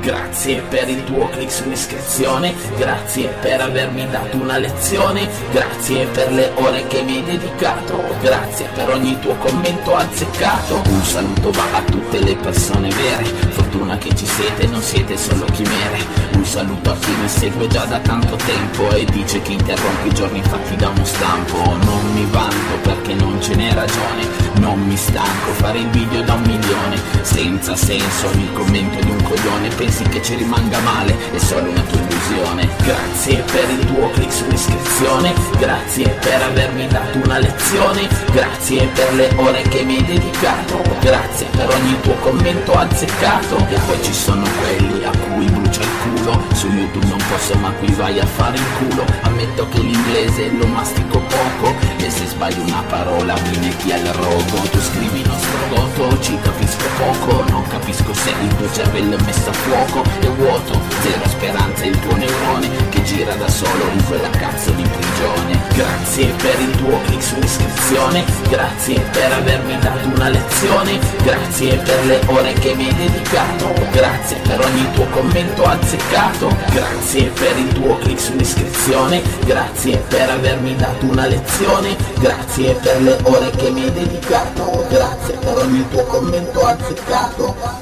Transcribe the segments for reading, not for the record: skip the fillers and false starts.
Grazie per il tuo click su iscrizione, grazie per avermi dato una lezione, grazie per le ore che mi hai dedicato, grazie per ogni tuo commento azzeccato. Un saluto va a tutte le persone vere, fortuna che ci siete, non siete solo chimere. Un saluto a chi mi segue già da tanto tempo e dice che interrompi i giorni fatti da uno stampo. Non mi vanto perché non ce n'è ragione, non mi stanco fare il video da 1 milione. Senza senso il commento di un coglione, pensi che ci rimanga male, è solo una tua illusione. Grazie per il tuo click su iscrizione, grazie per avermi dato una lezione, grazie per le ore che mi hai dedicato, grazie per ogni tuo commento azzeccato. E poi ci sono quelli a cui brucia il culo, su YouTube non posso ma qui vai a fare il culo. Ammetto che l'inglese lo mastico poco e se sbaglio una parola mi metti al rogo. Tu scrivi nostro voto, ci capisco poco, non capisco se il tuo cervello è messo a fuoco. È vuoto, zero speranza il tuo neurone che gira da solo in quella cazzo di prigione. Grazie per il tuo click su iscrizione, grazie per avermi dato una lezione, grazie per le ore che mi hai dedicato, grazie per ogni tuo commento azzeccato, grazie per il tuo click su iscrizione, grazie per avermi dato una lezione, grazie per le ore che mi hai dedicato, grazie per ogni tuo commento azzeccato.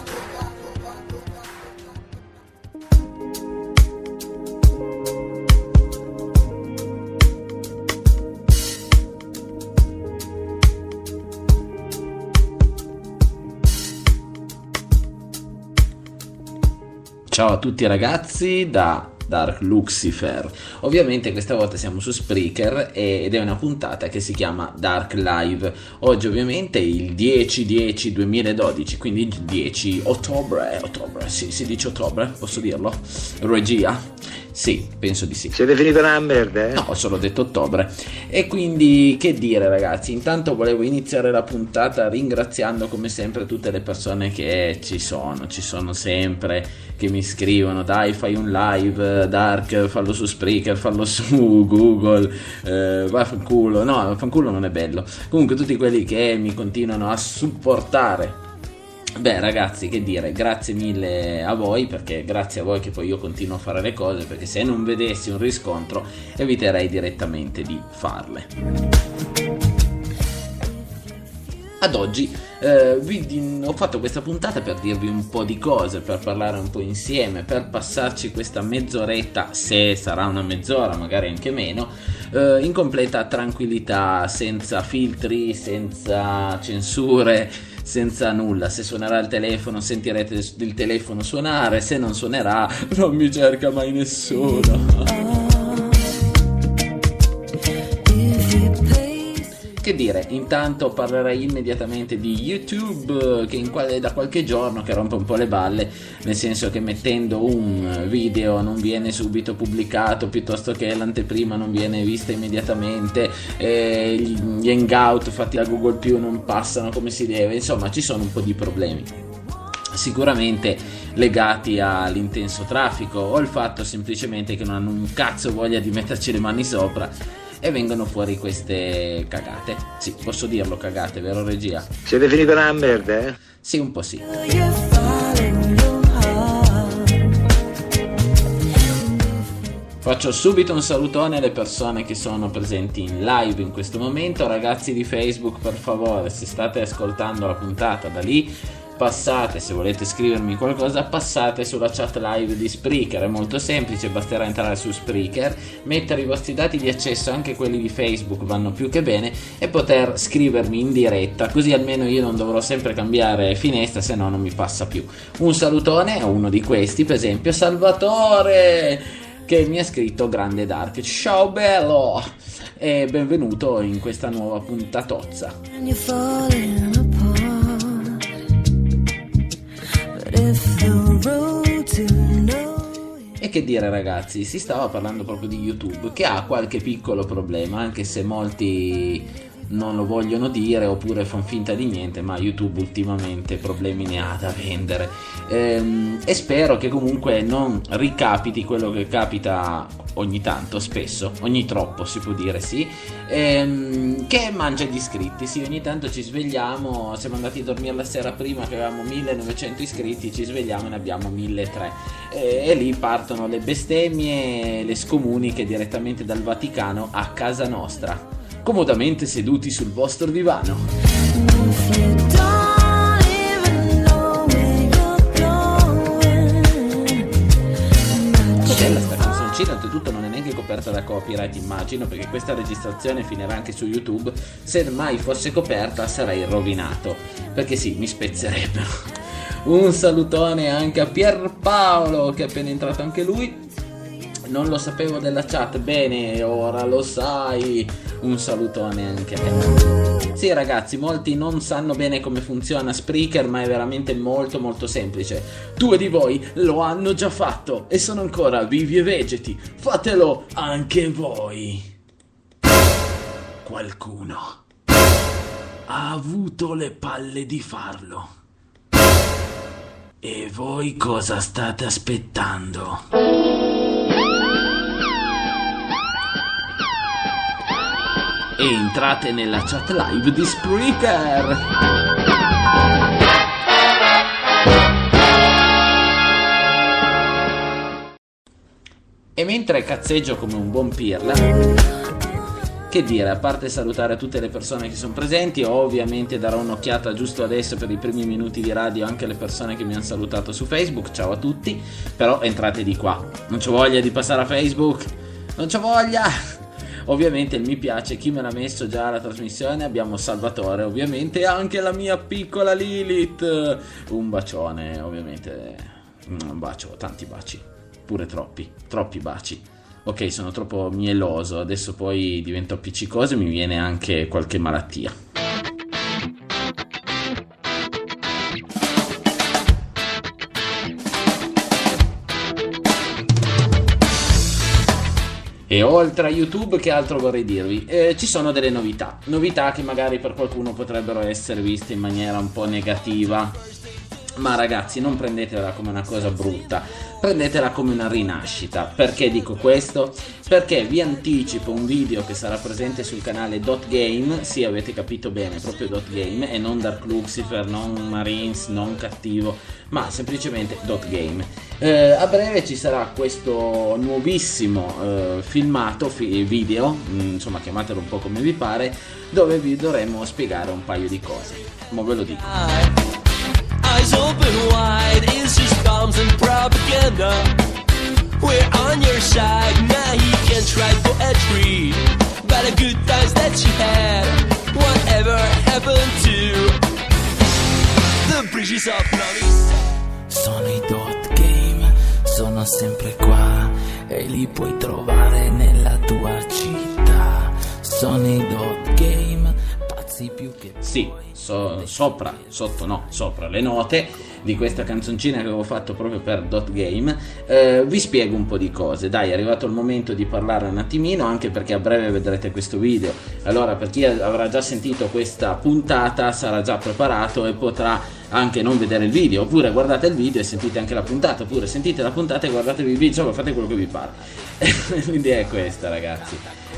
Ciao a tutti ragazzi da Dark Lucifer. Ovviamente questa volta siamo su Spreaker ed è una puntata che si chiama Dark Live. Oggi ovviamente è il 10/10/2012, quindi il 10 ottobre, sì, si dice ottobre, posso dirlo? Regia? Sì, penso di sì. Siete finiti una merda, eh? No, ho solo detto ottobre. E quindi che dire ragazzi, intanto volevo iniziare la puntata ringraziando come sempre tutte le persone che ci sono sempre, che mi scrivono dai fai un live Dark, fallo su Spreaker, fallo su Google, vaffanculo, no vaffanculo non è bello, comunque tutti quelli che mi continuano a supportare. Beh ragazzi, che dire, grazie mille a voi, perché grazie a voi che poi io continuo a fare le cose, perché se non vedessi un riscontro eviterei direttamente di farle. Ad oggi ho fatto questa puntata per dirvi un po' di cose, per parlare un po' insieme, per passarci questa mezz'oretta, se sarà una mezz'ora, magari anche meno, in completa tranquillità, senza filtri, senza censure, senza nulla. Se suonerà il telefono sentirete il telefono suonare, se non suonerà non mi cerca mai nessuno. Che dire, intanto parlerei immediatamente di YouTube, che da qualche giorno che rompe un po' le balle, nel senso che mettendo un video non viene subito pubblicato, piuttosto che l'anteprima non viene vista immediatamente, gli hangout fatti da Google Più non passano come si deve, insomma ci sono un po' di problemi. Sicuramente legati all'intenso traffico o il fatto semplicemente che non hanno un cazzo voglia di metterci le mani sopra e vengono fuori queste cagate. Sì, posso dirlo, cagate, vero regia? Siete finiti una merda, eh? Sì, un po' sì. Faccio subito un salutone alle persone che sono presenti in live in questo momento. Ragazzi di Facebook, per favore, se state ascoltando la puntata da lì, passate, se volete scrivermi qualcosa, passate sulla chat live di Spreaker. È molto semplice, basterà entrare su Spreaker, mettere i vostri dati di accesso, anche quelli di Facebook vanno più che bene, e poter scrivermi in diretta, così almeno io non dovrò sempre cambiare finestra, se no non mi passa più. Un salutone a uno di questi, per esempio Salvatore, che mi ha scritto grande Dark, ciao bello e benvenuto in questa nuova puntatozza. E che dire ragazzi, si stava parlando proprio di YouTube, che ha qualche piccolo problema, anche se molti non lo vogliono dire oppure fanno finta di niente, ma YouTube ultimamente problemi ne ha da vendere, e spero che comunque non ricapiti quello che capita ogni tanto, spesso, ogni troppo si può dire, sì, che mangia gli iscritti. Sì, ogni tanto ci svegliamo, siamo andati a dormire la sera prima che avevamo 1900 iscritti, ci svegliamo e ne abbiamo 1300, e lì partono le bestemmie, le scomuniche direttamente dal Vaticano a casa nostra, comodamente seduti sul vostro divano. Oltretutto non è neanche coperta da copyright, immagino, perché questa registrazione finirà anche su YouTube. Se mai fosse coperta sarei rovinato, perché sì, mi spezzerebbero. Un salutone anche a Pierpaolo, che è appena entrato anche lui. Non lo sapevo della chat, bene, ora lo sai. Un salutone anche a te. Sì ragazzi, molti non sanno bene come funziona Spreaker, ma è veramente molto molto semplice. 2 di voi lo hanno già fatto e sono ancora vivi e vegeti. Fatelo anche voi. Qualcuno ha avuto le palle di farlo. E voi cosa state aspettando? E entrate nella chat live di Spreaker. E mentre cazzeggio come un buon pirla, che dire, a parte salutare tutte le persone che sono presenti, ovviamente darò un'occhiata giusto adesso per i primi minuti di radio anche alle persone che mi hanno salutato su Facebook. Ciao a tutti, però entrate di qua, non c'ho voglia di passare a Facebook, non c'ho voglia. Ovviamente il mi piace, chi me l'ha messo già alla trasmissione, abbiamo Salvatore ovviamente e anche la mia piccola Lilith. Un bacione, ovviamente, un bacio, tanti baci, pure troppi baci. Ok, sono troppo mieloso, adesso poi divento appiccicoso e mi viene anche qualche malattia. E oltre a YouTube, che altro vorrei dirvi? Ci sono delle novità che magari per qualcuno potrebbero essere viste in maniera un po' negativa, ma ragazzi non prendetela come una cosa brutta, prendetela come una rinascita. Perché dico questo? Perché vi anticipo un video che sarà presente sul canale Dot Game, sì avete capito bene, proprio Dot Game, e non Dark Lucifer, non Marines, non cattivo, ma semplicemente Dot Game. A breve ci sarà questo nuovissimo filmato, video, insomma chiamatelo un po' come vi pare, dove vi dovremo spiegare un paio di cose, ma ve lo dico. Eyes open wide, it's just bombs and propaganda. We're on your side, now he can try for a tree. But the good times that you had, whatever happened to the bridges of love. Sono i Dot Game, sono sempre qua e li puoi trovare nella tua città. Sono i Dot Game, pazzi più che sì, sopra le note di questa canzoncina che avevo fatto proprio per Dot Game, vi spiego un po' di cose. Dai, è arrivato il momento di parlare un attimino, anche perché a breve vedrete questo video. Allora, per chi avrà già sentito questa puntata sarà già preparato e potrà anche non vedere il video, oppure guardate il video e sentite anche la puntata, oppure sentite la puntata e guardatevi il video, insomma fate quello che vi pare. L'idea è questa, ragazzi.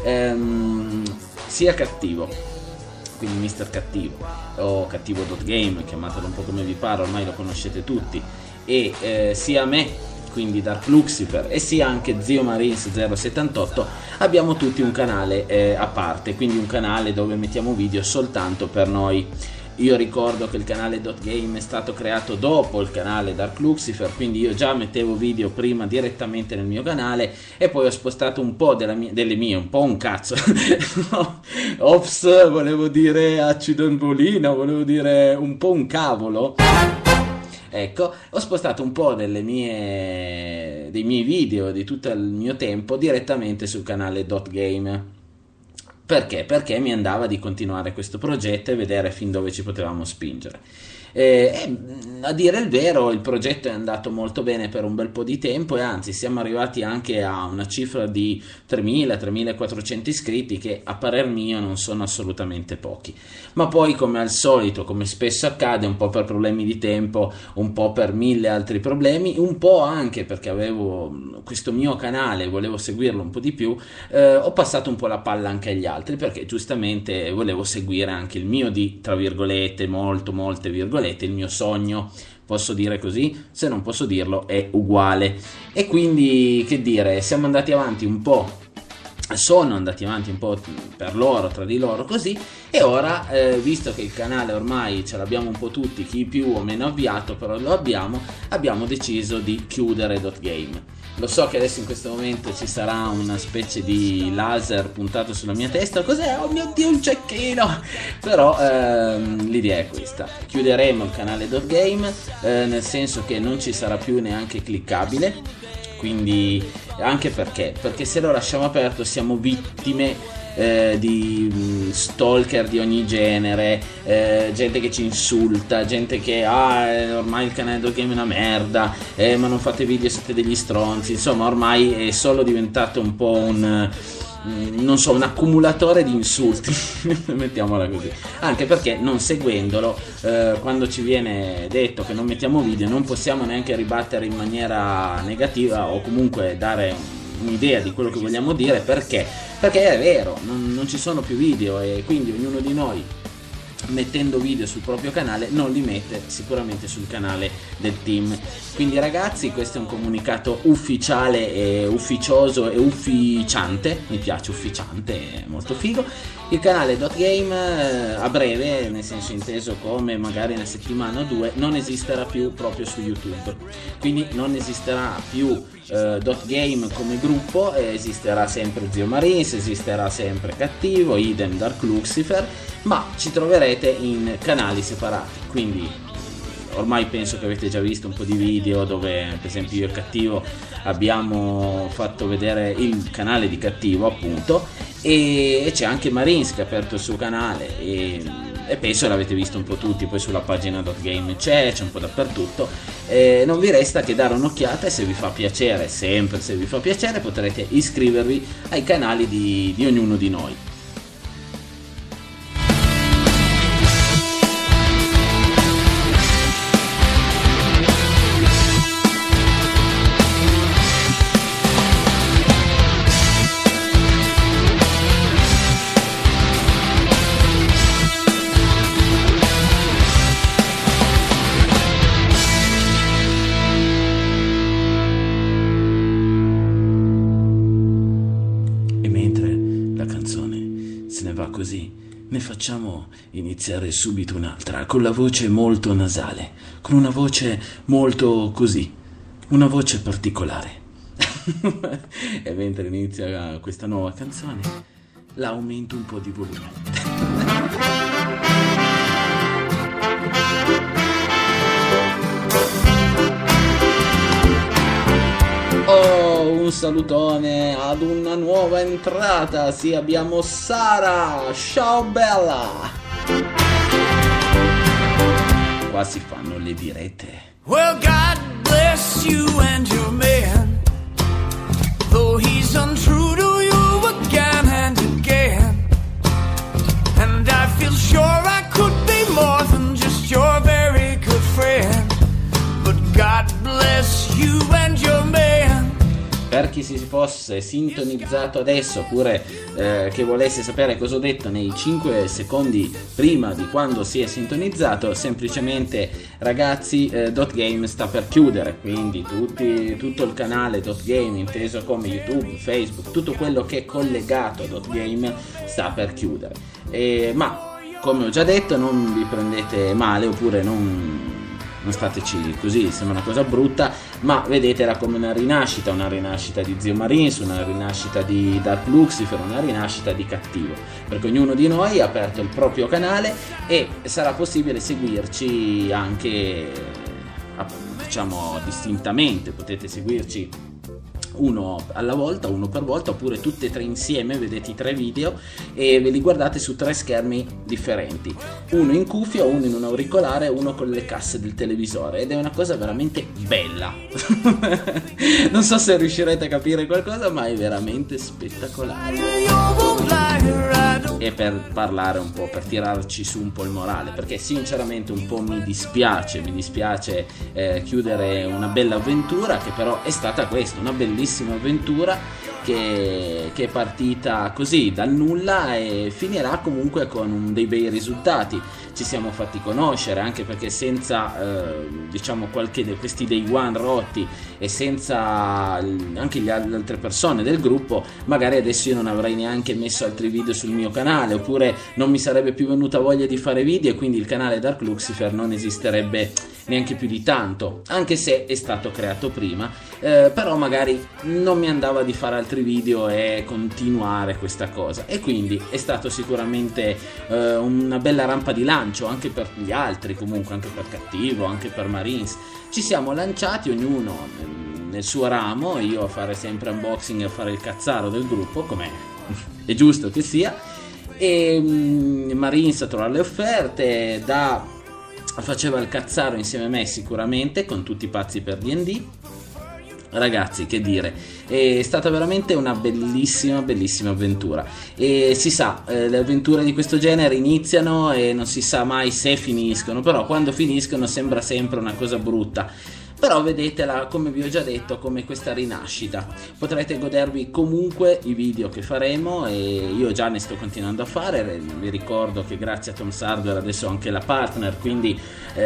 Sia cattivo, quindi Mister Cattivo o Cattivo Dot Game, chiamatelo un po' come vi pare, ormai lo conoscete tutti, e sia me, quindi Dark Lucifer, e sia anche Zio Marines 078, abbiamo tutti un canale a parte, quindi un canale dove mettiamo video soltanto per noi. Io ricordo che il canale Dot Game è stato creato dopo il canale Dark Lucifer, quindi io già mettevo video prima direttamente nel mio canale e poi ho spostato un po' delle mie, un po' un cazzo. Ops, volevo dire accidentolina, volevo dire un po' un cavolo. Ecco, ho spostato un po' dei miei video di tutto il mio tempo direttamente sul canale Dot Game. Perché? Perché mi andava di continuare questo progetto e vedere fin dove ci potevamo spingere. A dire il vero, il progetto è andato molto bene per un bel po' di tempo, e anzi siamo arrivati anche a una cifra di 3.000-3.400 iscritti, che a parer mio non sono assolutamente pochi. Ma poi, come al solito, come spesso accade, un po' per problemi di tempo, un po' per 1000 altri problemi, un po' anche perché avevo questo mio canale e volevo seguirlo un po' di più, ho passato un po' la palla anche agli altri, perché giustamente volevo seguire anche il mio tra virgolette, molte virgolette, il mio sogno. Posso dire così? Se non posso dirlo è uguale. E quindi, che dire, sono andati avanti un po' per loro, tra di loro così, e ora, visto che il canale ormai ce l'abbiamo un po' tutti, chi più o meno avviato, però lo abbiamo deciso di chiudere .game. Lo so che adesso in questo momento ci sarà una specie di laser puntato sulla mia testa. Cos'è? Oh mio Dio, un cecchino! Però l'idea è questa: chiuderemo il canale .game, nel senso che non ci sarà più neanche cliccabile. Quindi, anche perché se lo lasciamo aperto siamo vittime di stalker di ogni genere, gente che ci insulta, gente che ormai il canale .game è una merda, ma non fate video, siete degli stronzi. Insomma, ormai è solo diventato un po' un accumulatore di insulti, mettiamola così. Anche perché, non seguendolo, quando ci viene detto che non mettiamo video, non possiamo neanche ribattere in maniera negativa, o comunque dare un'idea di quello che vogliamo dire, perché è vero, non ci sono più video, e quindi ognuno di noi, mettendo video sul proprio canale, non li mette sicuramente sul canale del team. Quindi ragazzi, questo è un comunicato ufficiale e ufficioso e ufficiante. Mi piace ufficiante, è molto figo. Il canale .game a breve, nel senso inteso come magari una settimana o due, non esisterà più proprio su YouTube. Quindi non esisterà più .game come gruppo, esisterà sempre Zio Marines, esisterà sempre Cattivo, idem Dark Lucifer, ma ci troverete in canali separati. Quindi ormai penso che avete già visto un po' di video dove, per esempio, io e Cattivo abbiamo fatto vedere il canale di Cattivo, appunto, e c'è anche Marines che ha aperto il suo canale, e penso l'avete visto un po' tutti. Poi sulla pagina .game c'è un po' dappertutto. Non vi resta che dare un'occhiata, e se vi fa piacere, sempre se vi fa piacere, potrete iscrivervi ai canali di ognuno di noi. Così ne facciamo iniziare subito un'altra, con la voce molto nasale, con una voce molto così, una voce particolare. E mentre inizia questa nuova canzone, la aumento un po' di volume. Un salutone ad una nuova entrata. Sì, abbiamo Sara. Ciao bella. Qua si fanno le dirette. Well, God bless you and your man, though he's untrue to you again and again. And I feel sure I could be more than just your very good friend. But God bless you and your man. Per chi si fosse sintonizzato adesso, oppure che volesse sapere cosa ho detto nei 5 secondi prima di quando si è sintonizzato, semplicemente ragazzi, .game sta per chiudere, quindi tutto il canale .game, inteso come YouTube, Facebook, tutto quello che è collegato a .game sta per chiudere. Ma come ho già detto, non vi prendete male, oppure non stateci così, sembra una cosa brutta, ma vedetela come una rinascita di Zio Marines, una rinascita di Dark Lucifer, una rinascita di Cattivo, perché ognuno di noi ha aperto il proprio canale e sarà possibile seguirci anche, diciamo, distintamente. Potete seguirci uno alla volta, uno per volta, oppure tutte e tre insieme, vedete i 3 video e ve li guardate su 3 schermi differenti, uno in cuffia, uno in un auricolare, uno con le casse del televisore, ed è una cosa veramente bella. Non so se riuscirete a capire qualcosa, ma è veramente spettacolare. E per parlare un po', per tirarci su un po' il morale, perché sinceramente un po' mi dispiace chiudere una bella avventura, che però è stata questa, una bellissima avventura che è partita così dal nulla e finirà comunque con dei bei risultati. Ci siamo fatti conoscere, anche perché senza diciamo questi day one rotti e senza anche le altre persone del gruppo, magari adesso io non avrei neanche messo altri video sul mio canale, oppure non mi sarebbe più venuta voglia di fare video e quindi il canale Dark Lucifer non esisterebbe neanche più di tanto, anche se è stato creato prima, però magari non mi andava di fare altri video e continuare questa cosa, e quindi è stato sicuramente una bella rampa di lancio anche per gli altri, comunque anche per Cattivo, anche per Marines. Ci siamo lanciati ognuno nel suo ramo, io a fare sempre unboxing e a fare il cazzaro del gruppo, come è giusto che sia, e Marines a trovare le offerte, faceva il cazzaro insieme a me sicuramente, con tutti i pazzi per D&D. Ragazzi, che dire, è stata veramente una bellissima avventura, e si sa, le avventure di questo genere iniziano e non si sa mai se finiscono, però quando finiscono sembra sempre una cosa brutta. Però vedetela, come vi ho già detto, come questa rinascita. Potrete godervi comunque i video che faremo, e io già ne sto continuando a fare. Vi ricordo che grazie a Tom's Hardware adesso ho anche la partner, quindi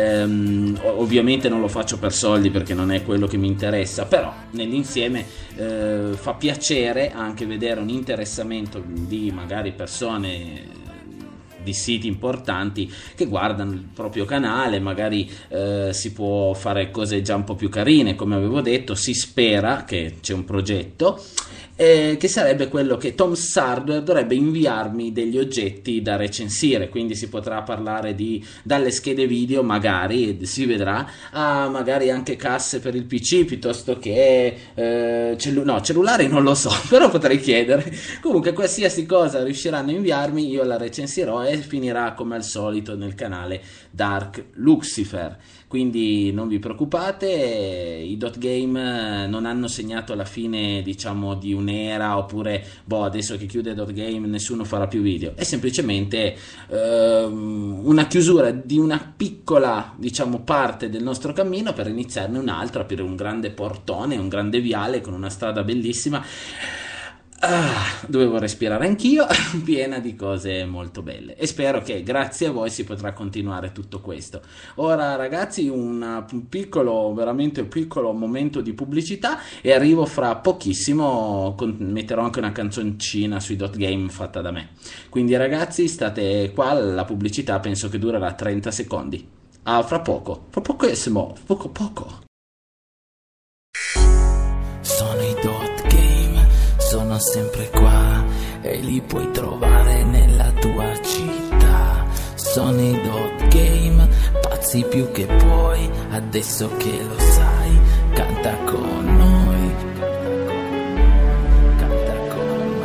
ovviamente non lo faccio per soldi perché non è quello che mi interessa, però nell'insieme fa piacere anche vedere un interessamento di magari persone di siti importanti che guardano il proprio canale. Magari si può fare cose già un po' più carine, come avevo detto. Si spera che c'è un progetto che sarebbe quello che Tom's Hardware dovrebbe inviarmi degli oggetti da recensire, quindi si potrà parlare dalle schede video, magari si vedrà, a magari anche casse per il PC, piuttosto che cellulari non lo so, però potrei chiedere. Comunque qualsiasi cosa riusciranno a inviarmi io la recensirò e finirà come al solito nel canale Dark Lucifer. Quindi non vi preoccupate, i Dot Game non hanno segnato la fine, diciamo, di un'era, oppure adesso che chiude Dot Game nessuno farà più video. È semplicemente una chiusura di una piccola, diciamo, parte del nostro cammino per iniziarne un'altra, aprire un grande portone, un grande viale con una strada bellissima. Dovevo respirare anch'io, piena di cose molto belle, e spero che grazie a voi si potrà continuare tutto questo. Ora ragazzi, un piccolo, veramente piccolo momento di pubblicità e arrivo fra pochissimo. Metterò anche una canzoncina sui Dot Game fatta da me, quindi ragazzi state qua, la pubblicità penso che durerà 30 secondi. Fra pochissimo, poco. Sono i Dot Game, sono sempre qua e li puoi trovare nella tua città. Sono i Dot Game, pazzi più che puoi, adesso che lo sai, canta con noi. Canta con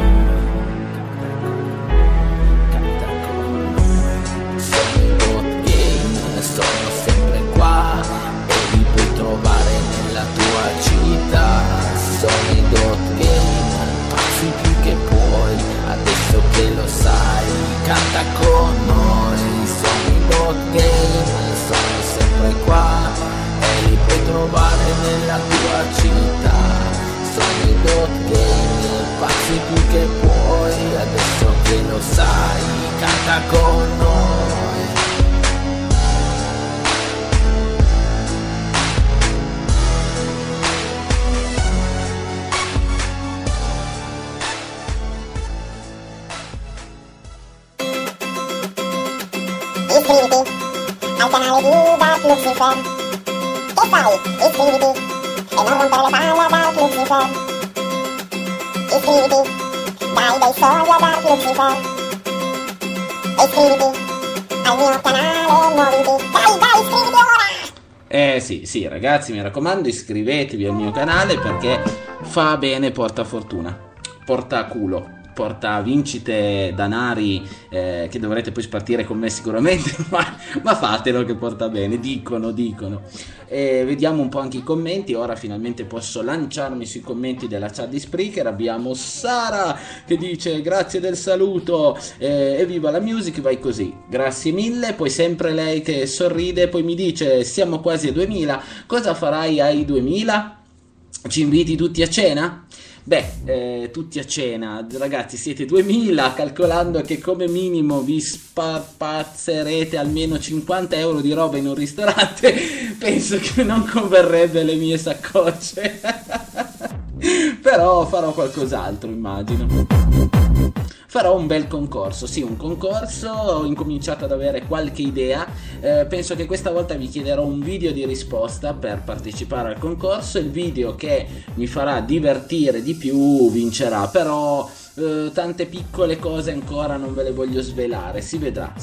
noi. Sono i Dot Game, sono sempre qua e li puoi trovare nella tua città. Sono i Dot Game, pazzi più che puoi, adesso che lo sai, canta con noi. Sono i Dot Game, sono sempre qua e li puoi trovare nella tua città. Sono i Dot Game, pazzi più che puoi, adesso che lo sai, canta con noi. Iscriviti al canale di Dark Lucifer. Che fai? Iscriviti e non rompere le palle a Dark Lucifer. Iscriviti, dai dei soldi a Dark Lucifer. Iscriviti al mio canale, muoviti. Dai, iscriviti ora! Sì, ragazzi, mi raccomando, iscrivetevi al mio canale perché fa bene, porta fortuna, porta culo, porta vincite, danari, che dovrete poi spartire con me sicuramente, ma fatelo che porta bene, dicono. Vediamo un po' anche i commenti. Ora finalmente posso lanciarmi sui commenti della chat di Spreaker. Abbiamo Sara che dice grazie del saluto, evviva la music, vai così, grazie mille. Poi sempre lei che sorride, poi mi dice siamo quasi a 2000, cosa farai ai 2000? Ci inviti tutti a cena? Beh, tutti a cena, ragazzi, siete 2000, calcolando che come minimo vi spazzerete almeno 50 euro di roba in un ristorante, penso che non converrebbe le mie saccocce. Però farò qualcos'altro, immagino. Farò un bel concorso, sì, un concorso, ho incominciato ad avere qualche idea, penso che questa volta vi chiederò un video di risposta per partecipare al concorso, il video che mi farà divertire di più vincerà, però tante piccole cose ancora non ve le voglio svelare, si vedrà.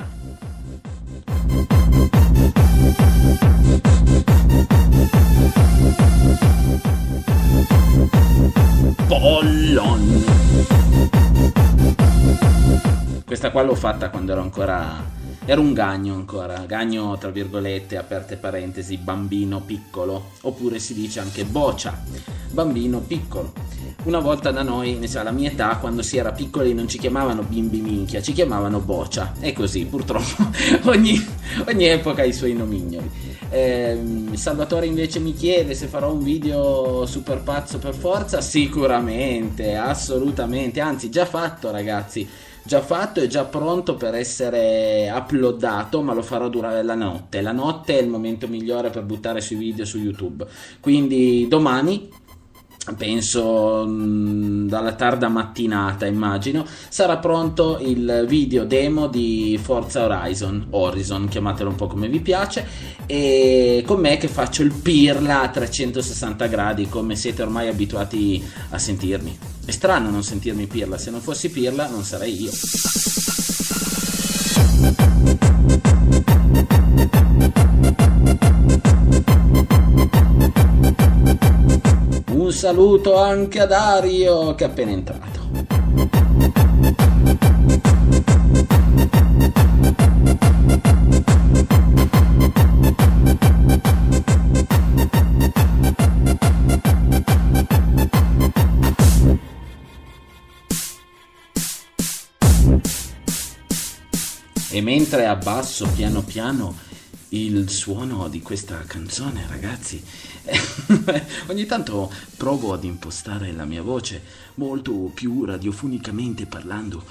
Pollon. Questa qua l'ho fatta quando ero un gagno gagno tra virgolette, aperte parentesi, bambino piccolo, oppure si dice anche boccia, bambino piccolo. Una volta da noi, alla mia età, quando si era piccoli non ci chiamavano bimbi minchia, ci chiamavano boccia, è così, purtroppo ogni epoca ha i suoi nomignoli. Salvatore invece mi chiede se farò un video super pazzo per forza. Sicuramente, assolutamente, anzi già fatto, ragazzi, già fatto e già pronto per essere uploadato, ma lo farò durare la notte è il momento migliore per buttare sui video su YouTube, quindi domani, penso dalla tarda mattinata immagino, sarà pronto il video demo di Forza Horizon, chiamatelo un po' come vi piace, e con me che faccio il pirla a 360 gradi come siete ormai abituati a sentirmi. È strano non sentirmi pirla, se non fossi pirla non sarei io. Un saluto anche a Dario che è appena entrato. E mentre abbasso piano piano il suono di questa canzone, ragazzi, ogni tanto provo ad impostare la mia voce molto più radiofonicamente parlando.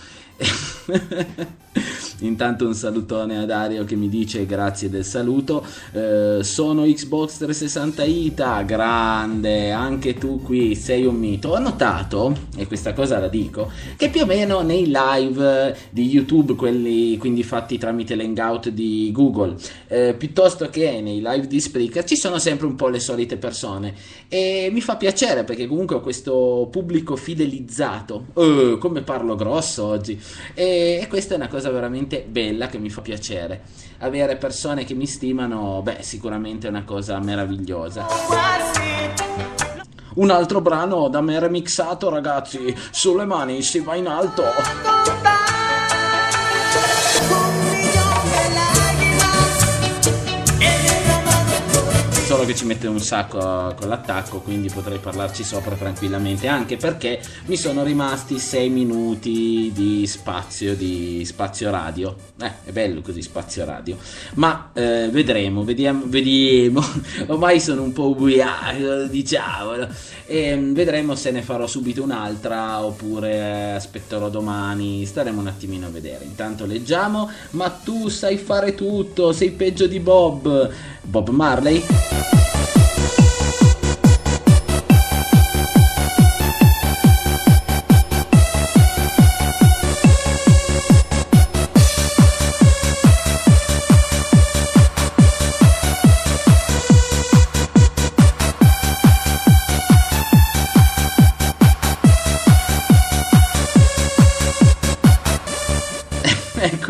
Intanto un salutone a Dario che mi dice grazie del saluto. Sono Xbox 360 Ita, grande, anche tu qui sei un mito. Ho notato, e questa cosa la dico, che più o meno nei live di YouTube, quelli quindi fatti tramite l'hangout di Google, piuttosto che nei live di Spreaker, ci sono sempre un po' le solite persone, e mi fa piacere perché comunque ho questo pubblico fidelizzato. Come parlo grosso oggi, e questa è una cosa veramente bella che mi fa piacere. Avere persone che mi stimano, beh, sicuramente è una cosa meravigliosa. Un altro brano da me remixato, ragazzi, sulle mani si va in alto. Solo che ci mette un sacco con l'attacco, quindi potrei parlarci sopra tranquillamente, anche perché mi sono rimasti 6 minuti di spazio radio. È bello così, spazio radio, ma vediamo. Ormai sono un po' ubriaco, diciamolo, e vedremo se ne farò subito un'altra oppure aspetterò domani, staremo un attimino a vedere. Intanto leggiamo: ma tu sai fare tutto, sei peggio di Bob Marley.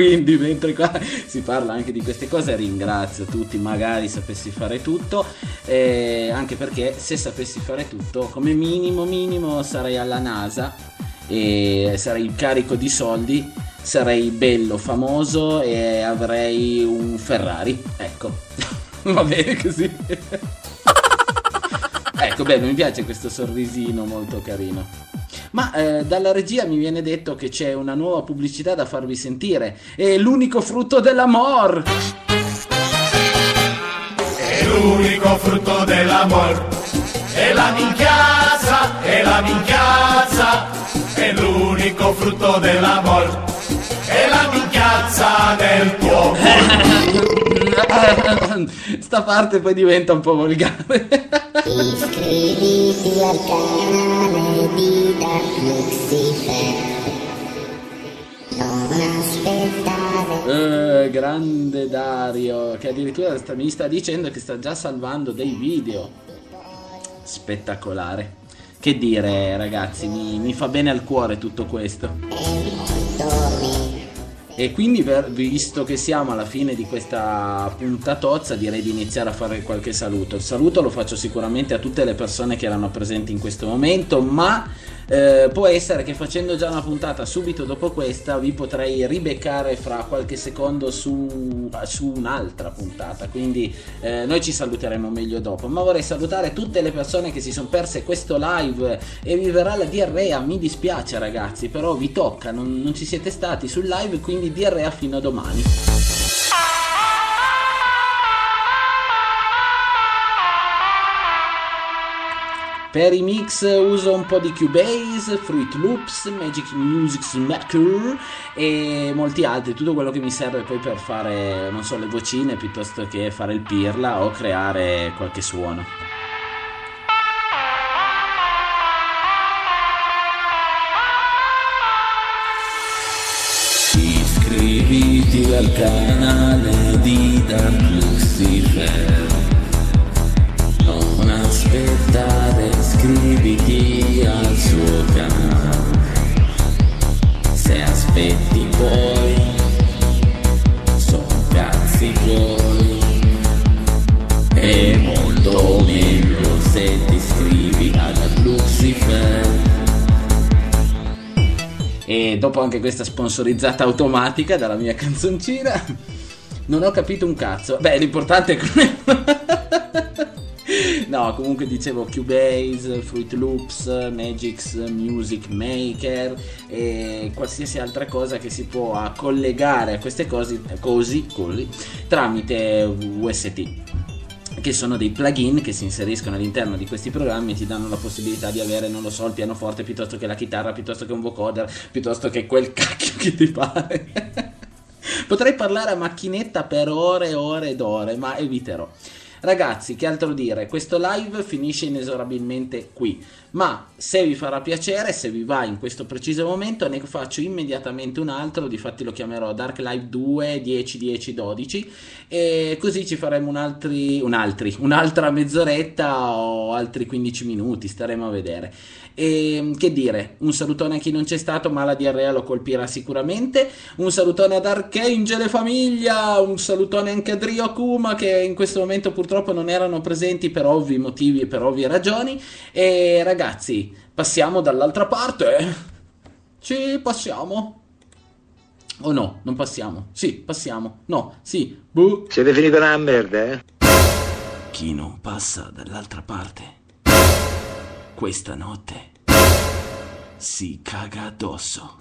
quindi mentre qua si parla anche di queste cose ringrazio tutti, magari sapessi fare tutto, anche perché se sapessi fare tutto come minimo sarei alla NASA e sarei carico di soldi, sarei bello, famoso e avrei un Ferrari, ecco. Va bene così. Ecco, beh, mi piace questo sorrisino molto carino. Ma dalla regia mi viene detto che c'è una nuova pubblicità da farvi sentire. È l'unico frutto dell'amor. È l'unico frutto dell'amor. È la minchiazza, è la minchiazza. È l'unico frutto dell'amor. È la minchiazza del tuo cuore. Sta parte poi diventa un po' volgare. Iscriviti al canale di Dark Lucifer. Non aspettare. Grande Dario, che addirittura mi sta dicendo che sta già salvando dei video. Spettacolare. Che dire, ragazzi, mi fa bene al cuore tutto questo. E quindi, visto che siamo alla fine di questa puntatozza, direi di iniziare a fare qualche saluto. Il saluto lo faccio sicuramente a tutte le persone che erano presenti in questo momento, ma può essere che facendo già una puntata subito dopo questa vi potrei ribeccare fra qualche secondo su un'altra puntata, quindi noi ci saluteremo meglio dopo. Ma vorrei salutare tutte le persone che si sono perse questo live e vi verrà la diarrea. Mi dispiace ragazzi, però vi tocca, non ci siete stati sul live, quindi diarrea fino a domani. Per i mix uso un po' di Cubase, Fruit Loops, Magic Music Maker e molti altri, tutto quello che mi serve poi per fare, non so, le vocine piuttosto che fare il pirla o creare qualche suono. Iscriviti al canale di Dark Lucifer. Non aspettare, iscriviti al suo canale. Se aspetti poi sono cazzi tuoi. È molto meglio se ti iscrivi a Dark Lucifer. E dopo anche questa sponsorizzata automatica dalla mia canzoncina, non ho capito un cazzo. Beh, l'importante è che no, comunque dicevo Cubase, Fruit Loops, Magic Music Maker e qualsiasi altra cosa che si può collegare a queste cose così tramite UST, che sono dei plugin che si inseriscono all'interno di questi programmi e ti danno la possibilità di avere, non lo so, il pianoforte piuttosto che la chitarra, piuttosto che un vocoder, piuttosto che quel cacchio che ti pare. Potrei parlare a macchinetta per ore e ore ed ore, ma eviterò. Ragazzi, che altro dire? Questo live finisce inesorabilmente qui, ma se vi farà piacere, se vi va in questo preciso momento, ne faccio immediatamente un altro. Difatti lo chiamerò Dark Live 2 10-10-12 e così ci faremo un'altra mezz'oretta o altri 15 minuti, staremo a vedere. E che dire, un salutone a chi non c'è stato, ma la diarrea lo colpirà sicuramente. Un salutone ad Archangel e famiglia, un salutone anche a Drio Akuma, che in questo momento purtroppo non erano presenti per ovvi motivi e per ovvie ragioni. E ragazzi, passiamo dall'altra parte. Ci passiamo. O no, non passiamo. Sì, passiamo. No, sì. Buh. Siete finiti nella merda, eh? Chi non passa dall'altra parte questa notte si caga addosso.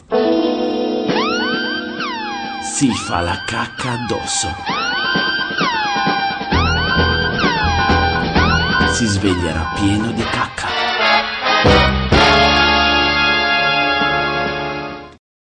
Si fa la cacca addosso. Si sveglierà pieno di cacca.